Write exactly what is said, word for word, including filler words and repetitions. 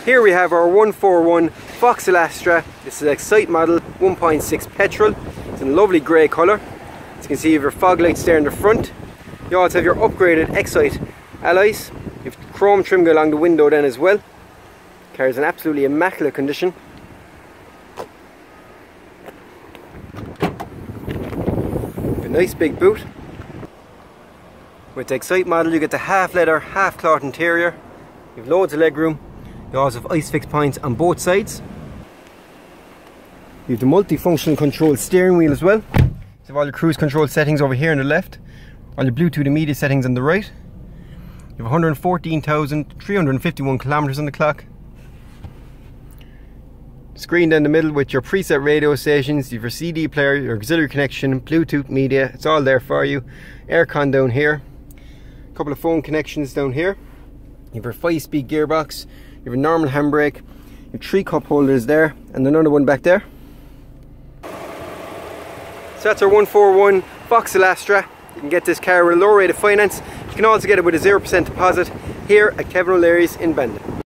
Here we have our one forty-one Vauxhall Astra. This is Excite model one point six petrol. It's in a lovely grey colour. As you can see, you have your fog lights there in the front. You also have your upgraded Excite alloys. You have chrome trim along the window then as well. The car is in absolutely immaculate condition. A nice big boot. With the Excite model you get the half leather, half cloth interior. You have loads of leg room. You also have ISOFIX points on both sides. You have the multi-functional control steering wheel as well. You have all your cruise control settings over here on the left. All your Bluetooth and media settings on the right. You have one hundred fourteen thousand three hundred fifty-one kilometers on the clock. Screen down the middle with your preset radio stations. You have your C D player, your auxiliary connection, Bluetooth media. It's all there for you. Aircon down here. A couple of phone connections down here. You have your five-speed gearbox. You have a normal handbrake. You have three cup holders there and another one back there. So that's our one forty-one Vauxhall Astra. You can get this car with a low rate of finance. You can also get it with a zero percent deposit here at Kevin O'Leary's in Bandon.